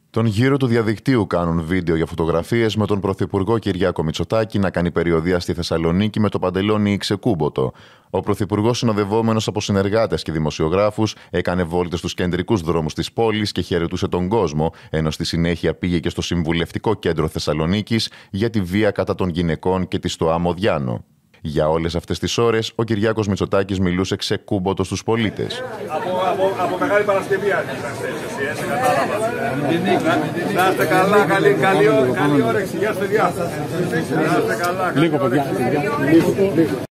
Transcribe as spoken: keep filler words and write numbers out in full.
Τον γύρο του διαδικτύου κάνουν βίντεο για φωτογραφίες με τον Πρωθυπουργό Κυριάκο Μητσοτάκη να κάνει περιοδεία στη Θεσσαλονίκη με το παντελόνι ξεκούμποτο. Ο Πρωθυπουργός, συνοδευόμενος από συνεργάτες και δημοσιογράφους, έκανε βόλτες στους κεντρικούς δρόμους της πόλης και χαιρετούσε τον κόσμο, ενώ στη συνέχεια πήγε και στο Συμβουλευτικό Κέντρο Θεσσαλονίκης για τη βία κατά των γυναικών και τη Στοά Μοδιάνο. Για όλες αυτές τις ώρες, ο Κυριάκος Μητσοτάκης μιλούσε ξεκούμποτο στους πολίτες. Από, από, από Μεγάλη Παρασκευή άρχισατε έτσι, κατάλαβα. Να είστε καλά, καλή, καλή, καλή όρεξη. Γεια σας, παιδιά. Να είστε καλά. Λίγο, παιδιά.